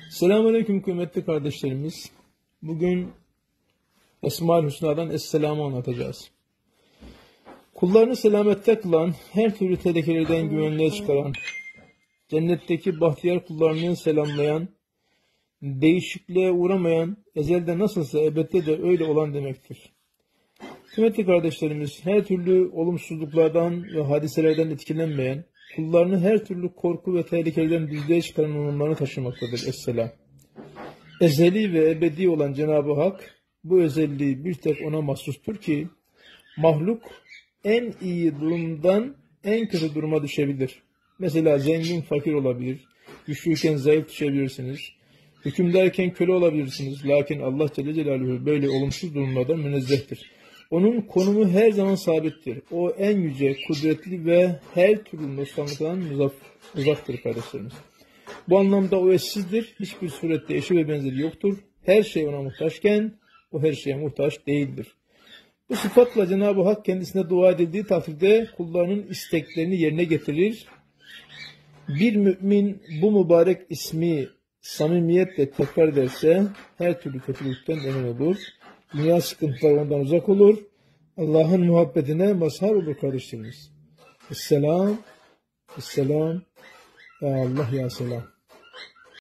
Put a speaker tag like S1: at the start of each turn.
S1: Selamünaleyküm kıymetli kardeşlerimiz. Bugün Esma-ül Hüsna'dan Esselam'ı anlatacağız. Kullarını selamette kılan, her türlü tehlikelerden güvenliğe çıkaran, cennetteki bahtiyar kullarını selamlayan, değişikliğe uğramayan, ezelde nasılsa ebedde de öyle olan demektir. Kıymetli kardeşlerimiz, her türlü olumsuzluklardan ve hadiselerden etkilenmeyen, kullarını her türlü korku ve tehlikelerden düzlüğe çıkaran onurlarını taşımaktadır. Esselam. Ezeli ve ebedi olan Cenab-ı Hak bu özelliği bir tek ona mahsustur ki mahluk en iyi durumdan en kötü duruma düşebilir. Mesela zengin fakir olabilir, güçlüyken zayıf düşebilirsiniz, hükümdarken köle olabilirsiniz. Lakin Allah Celle Celaluhu böyle olumsuz durumlardan münezzehtir. Onun konumu her zaman sabittir. O en yüce, kudretli ve her türlü noksanlıktan uzaktır kardeşlerimiz. Bu anlamda o eşsizdir. Hiçbir surette eşi ve benzeri yoktur. Her şey ona muhtaçken o her şeye muhtaç değildir. Bu sıfatla Cenab-ı Hak kendisine dua edildiği takdirde kullarının isteklerini yerine getirir. Bir mümin bu mübarek ismi samimiyetle tekrar ederse her türlü kötülükten emin olur. Dünya sıkıntıları ondan uzak olur. Allah'ın muhabbetine mazhar olur kardeşlerimiz. Esselam, Esselam, Ya Allah, Ya Selam.